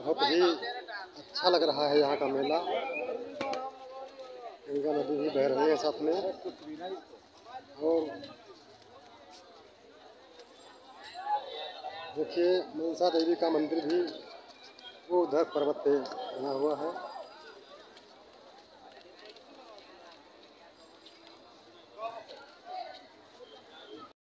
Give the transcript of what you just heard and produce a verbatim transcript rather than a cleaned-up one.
बहुत ही अच्छा लग रहा है यहाँ का मेला। गंगा नदी भी बह रही है साथ में, और देखिए मनसा देवी का मंदिर भी वो उधर पर्वत पे बना हुआ है।